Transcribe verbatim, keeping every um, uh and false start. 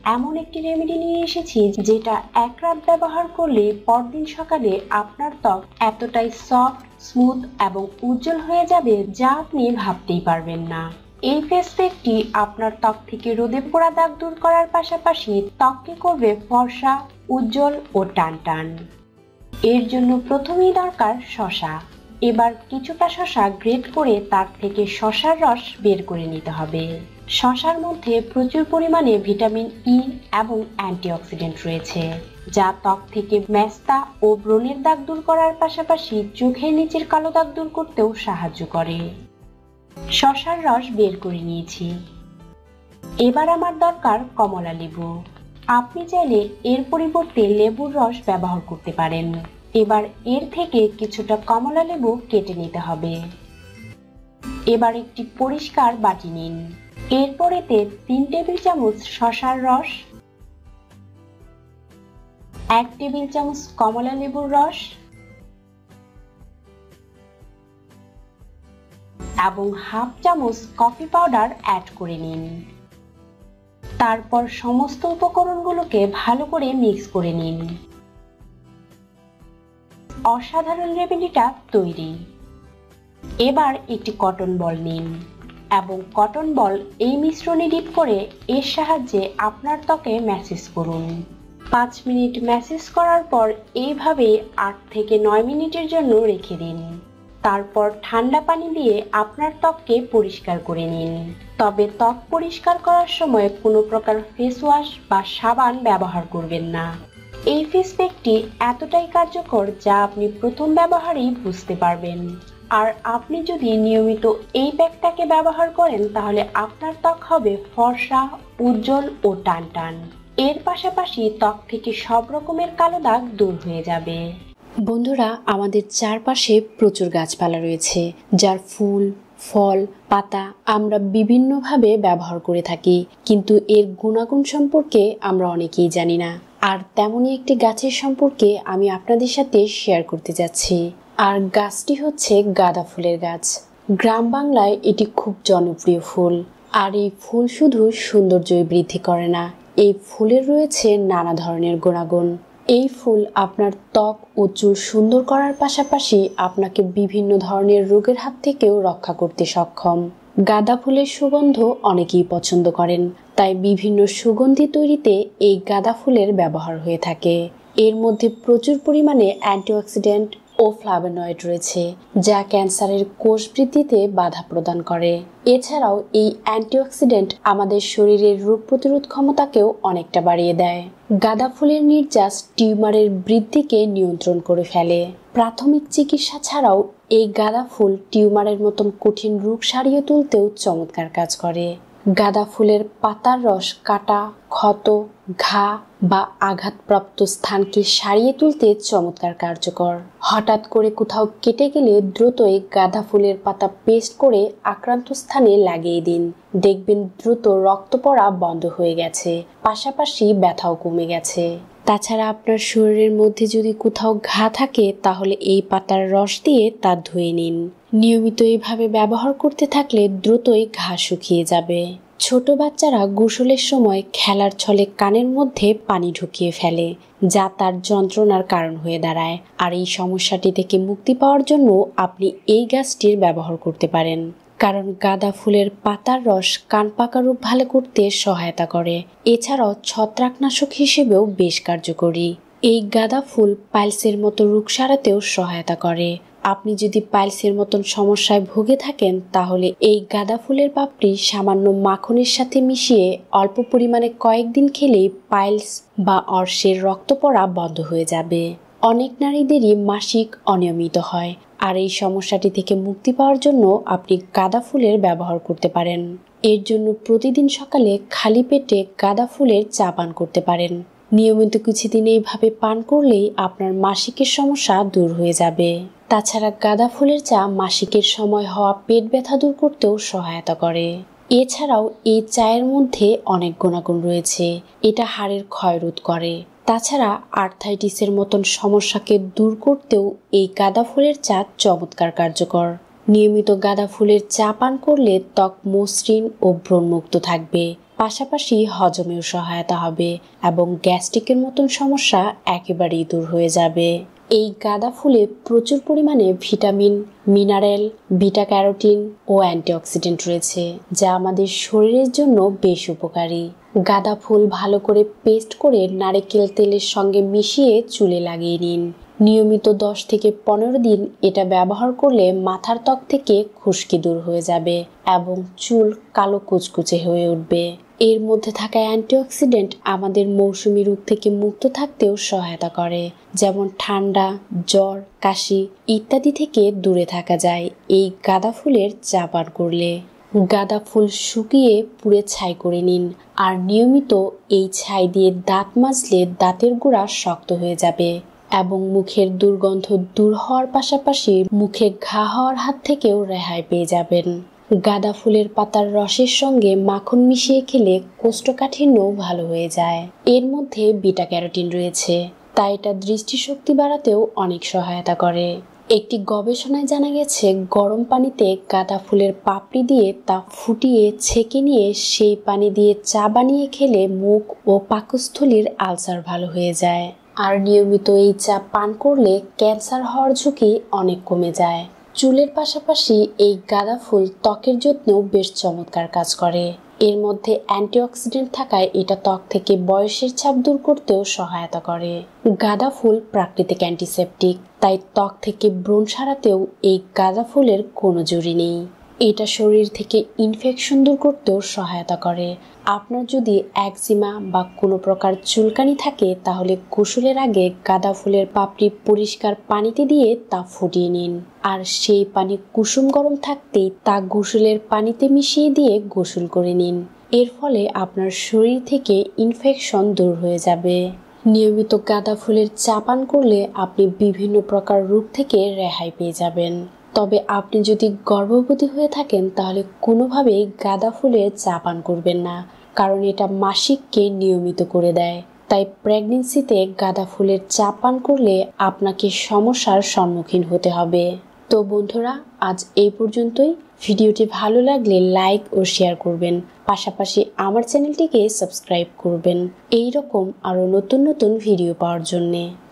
এমন একটি রেমেডি নিয়ে এসেছি যেটা এক রাত ব্যবহার করলে পরদিন সকালে আপনার ত্বক এতটাই সফট, স্মুথ এবং উজ্জ্বল হয়ে যাবে যা আপনি ভাবতেই পারবেন না। এই ফেস প্যাকটি আপনার ত্বক থেকে রোদে পোড়া দাগ দূর করার পাশাপাশি ত্বককে করবে ফর্সা, উজ্জ্বল ও টানটান। এর জন্য প্রথমেই দরকার শসা। এবার কিছুটা শসা গ্রেট করে তার থেকে শসার রস বের করে নিতে হবে। শসার মধ্যে প্রচুর পরিমাণে ভিটামিন ই এবং অ্যান্টিঅক্সিডেন্ট রয়েছে, যা ত্বক থেকে মেস্তা ও ব্রণের দাগ দূর করার পাশাপাশি চোখের নিচের কালো দাগ দূর করতেও সাহায্য করে। শসার রস বের করে নিয়েছি। এবার আমার দরকার কমলা লেবু। আপনি চাইলে এর পরিবর্তে লেবুর রস ব্যবহার করতে পারেন। এবার এর থেকে কিছুটা কমলা লেবু কেটে নিতে হবে। এবার একটি পরিষ্কার বাটি নিন। এরপর এতে তিন টেবিল চামচ শসার রস, এক টেবিল চামচ কমলা লেবুর রস এবং হাফ চামচ কফি পাউডার অ্যাড করে নিন। তারপর সমস্ত উপকরণগুলোকে ভালো করে মিক্স করে নিন। অসাধারণ রেমেডিটা তৈরি। এবার একটি কটন বল নিন এবং কটন বল এই মিশ্রণে ডিপ করে এর সাহায্যে আপনার ত্বকে ম্যাসেজ করুন। পাঁচ মিনিট ম্যাসেজ করার পর এইভাবে আট থেকে নয় মিনিটের জন্য রেখে দিন। তারপর ঠান্ডা পানি দিয়ে আপনার ত্বককে পরিষ্কার করে নিন। তবে ত্বক পরিষ্কার করার সময় কোনো প্রকার ফেস ওয়াশ বা সাবান ব্যবহার করবেন না। এই ফেস প্যাকটি এতটাই কার্যকর যা আপনি প্রথম ব্যবহারেই বুঝতে পারবেন। আর আপনি যদি নিয়মিত এই প্যাকটাকে ব্যবহার করেন তাহলে আপনার ত্বক হবে ফর্সা, উজ্জ্বল ও টানটান। এর পাশাপাশি ত্বক থেকে সব রকমের কালো দাগ দূর হয়ে যাবে। বন্ধুরা, আমাদের চারপাশে প্রচুর গাছপালা রয়েছে যার ফুল, ফল, পাতা আমরা বিভিন্নভাবে ব্যবহার করে থাকি, কিন্তু এর গুণাগুণ সম্পর্কে আমরা অনেকেই জানি না। আর তেমনই একটি গাছের সম্পর্কে আমি আপনাদের সাথে শেয়ার করতে যাচ্ছি। আর গাছটি হচ্ছে গাঁদা ফুলের গাছ। গ্রাম বাংলায় এটি খুব জনপ্রিয় ফুল। আর এই ফুল শুধু সৌন্দর্যই বৃদ্ধি করে না, এই ফুলের রয়েছে নানা ধরনের গুণাগুণ। এই ফুল আপনার ত্বক ও চুল সুন্দর করার পাশাপাশি আপনাকে বিভিন্ন ধরনের রোগের হাত থেকেও রক্ষা করতে সক্ষম। গাঁদা ফুলের সুগন্ধ অনেকেই পছন্দ করেন, তাই বিভিন্ন সুগন্ধি তৈরিতে এই গাঁদা ফুলের ব্যবহার হয়ে থাকে। এর মধ্যে প্রচুর পরিমাণে অ্যান্টিঅক্সিডেন্ট ও ফ্লাভোনয়েড রয়েছে, যা ক্যান্সারের কোষ বৃদ্ধিতে বাধা প্রদান করে। এছাড়াও এই অ্যান্টিঅক্সিডেন্ট আমাদের শরীরের রোগ প্রতিরোধ ক্ষমতাকেও অনেকটা বাড়িয়ে দেয়। গাঁদা ফুলের নির্যাস টিউমারের বৃদ্ধিকে নিয়ন্ত্রণ করে ফেলে। প্রাথমিক চিকিৎসা ছাড়াও এই গাঁদা ফুল টিউমারের মতন কঠিন রোগ সারিয়ে তুলতেও চমৎকার কাজ করে। গাঁদা ফুলের পাতার রস কাটা, ক্ষত, ঘা বা আঘাতপ্রাপ্ত স্থানকে সারিয়ে তুলতে চমৎকার কার্যকর। হঠাৎ করে কোথাও কেটে গেলে দ্রুতই গাঁদা ফুলের পাতা পেস্ট করে আক্রান্ত স্থানে লাগিয়ে দিন। দেখবেন দ্রুত রক্ত পড়া বন্ধ হয়ে গেছে, পাশাপাশি ব্যথাও কমে গেছে। তাছাড়া আপনার শরীরের মধ্যে যদি কোথাও ঘা থাকে তাহলে এই পাতার রস দিয়ে তা ধুয়ে নিন। নিয়মিত এইভাবে ব্যবহার করতে থাকলে দ্রুতই ঘা শুকিয়ে যাবে। ছোট বাচ্চারা গোসলের সময় খেলার ছলে কানের মধ্যে পানি ঢুকিয়ে ফেলে, যা তার যন্ত্রণার কারণ হয়ে দাঁড়ায়। আর এই সমস্যাটি থেকে মুক্তি পাওয়ার জন্য আপনি এই গাছটির ব্যবহার করতে পারেন, কারণ গাঁদা ফুলের পাতার রস কান পাকা রোগ ভালো করতে সহায়তা করে। এছাড়াও ছত্রাকনাশক হিসেবেও বেশ কার্যকরী। এই গাঁদা ফুল পাইলসের মতো রোগ সারাতেও সহায়তা করে। আপনি যদি পাইলসের মতন সমস্যায় ভুগে থাকেন তাহলে এই গাঁদা ফুলের পাপড়ি সামান্য মাখনের সাথে মিশিয়ে অল্প পরিমাণে কয়েকদিন খেলেই পাইলস বা অর্শের রক্ত পড়া বন্ধ হয়ে যাবে। অনেক নারীদেরই মাসিক অনিয়মিত হয়, আর এই সমস্যাটি থেকে মুক্তি পাওয়ার জন্য আপনি গাঁদা ফুলের ব্যবহার করতে পারেন। এর জন্য প্রতিদিন সকালে খালি পেটে গাঁদা ফুলের চা পান করতে পারেন। নিয়মিত কিছুদিন এইভাবে পান করলেই আপনার মাসিকের সমস্যা দূর হয়ে যাবে। তাছাড়া গাঁদা ফুলের চা মাসিকের সময় হওয়া পেট ব্যথা দূর করতেও সহায়তা করে। এছাড়াও এই চায়ের মধ্যে অনেক গুণাগুণ রয়েছে। এটা হাড়ের ক্ষয় রোধ করে। তাছাড়া আর্থাইটিসের মতন সমস্যাকে দূর করতেও এই গাঁদা ফুলের চা চমৎকার কার্যকর। নিয়মিত গাঁদা ফুলের চা পান করলে ত্বক মসৃণ ও ব্রণমুক্ত থাকবে। পাশাপাশি হজমেও সহায়তা হবে এবং গ্যাস্ট্রিকের মতন সমস্যা একেবারেই দূর হয়ে যাবে। এই গাঁদা ফুলে প্রচুর পরিমাণে ভিটামিন, মিনারেল, বিটা ক্যারোটিন ও অ্যান্টিঅক্সিডেন্ট রয়েছে, যা আমাদের শরীরের জন্য বেশ উপকারী। গাঁদা ফুল ভালো করে পেস্ট করে নারকেল তেলের সঙ্গে মিশিয়ে চুলে লাগিয়ে নিন। নিয়মিত দশ থেকে পনেরো দিন এটা ব্যবহার করলে মাথার ত্বক থেকে খুশকি দূর হয়ে যাবে এবং চুল কালো কুচকুচে হয়ে উঠবে। এর মধ্যে থাকা অ্যান্টিঅক্সিডেন্ট আমাদের মৌসুমী রোগ থেকে মুক্ত থাকতেও সহায়তা করে, যেমন ঠান্ডা, জ্বর, কাশি ইত্যাদি থেকে দূরে থাকা যায় এই গাঁদা ফুলের চা পান করলে। গাঁদা ফুল শুকিয়ে পুড়ে ছাই করে নিন আর নিয়মিত এই ছাই দিয়ে দাঁত মাজলে দাঁতের গোড়া শক্ত হয়ে যাবে এবং মুখের দুর্গন্ধ দূর হওয়ার পাশাপাশি মুখে ঘা হওয়ার হাত থেকেও রেহাই পেয়ে যাবেন। গাঁদা ফুলের পাতার রসের সঙ্গে মাখন মিশিয়ে খেলে কোষ্ঠকাঠিন্যও ভালো হয়ে যায়। এর মধ্যে বিটা ক্যারোটিন রয়েছে, তাই এটা দৃষ্টিশক্তি বাড়াতেও অনেক সহায়তা করে। একটি গবেষণায় জানা গেছে গরম পানিতে গাঁদা ফুলের পাপড়ি দিয়ে তা ফুটিয়ে ছেঁকে নিয়ে সেই পানি দিয়ে চা বানিয়ে খেলে মুখ ও পাকস্থলীর আলসার ভালো হয়ে যায়। আর নিয়মিত এই চা পান করলে ক্যান্সার হওয়ার ঝুঁকি অনেক কমে যায়। চুলের পাশাপাশি এই গাঁদা ফুল ত্বকের যত্নেও বেশ চমৎকার কাজ করে। এর মধ্যে অ্যান্টিঅক্সিডেন্ট থাকায় এটা ত্বক থেকে বয়সের ছাপ দূর করতেও সহায়তা করে। গাঁদা ফুল প্রাকৃতিক অ্যান্টিসেপটিক, তাই ত্বক থেকে ব্রণ সারাতেও এই গাঁদা ফুলের কোনো জুড়ি নেই। এটা শরীর থেকে ইনফেকশন দূর করতেও সহায়তা করে। আপনার যদি একজিমা বা কোনো প্রকার চুলকানি থাকে তাহলে গোসলের আগে গাঁদা ফুলের পাপড়ি পরিষ্কার পানিতে দিয়ে তা ফুটিয়ে নিন আর সেই পানি কুসুম গরম থাকতেই তা গোসলের পানিতে মিশিয়ে দিয়ে গোসল করে নিন। এর ফলে আপনার শরীর থেকে ইনফেকশন দূর হয়ে যাবে। নিয়মিত গাঁদা ফুলের চা পান করলে আপনি বিভিন্ন প্রকার রোগ থেকে রেহাই পেয়ে যাবেন। তবে আপনি যদি গর্ভবতী হয়ে থাকেন তাহলে কোনোভাবেই গাঁদা ফুলের চা পান করবেন না, কারণ এটা মাসিককে নিয়মিত করে দেয়। তাই প্রেগন্যান্সিতে গাঁদা ফুলের চা পান করলে আপনাকে সমস্যার সম্মুখীন হতে হবে। তো বন্ধুরা, আজ এই পর্যন্তই। ভিডিওটি ভালো লাগলে লাইক ও শেয়ার করবেন, পাশাপাশি আমার চ্যানেলটিকে সাবস্ক্রাইব করবেন এই রকম আরও নতুন নতুন ভিডিও পাওয়ার জন্যে।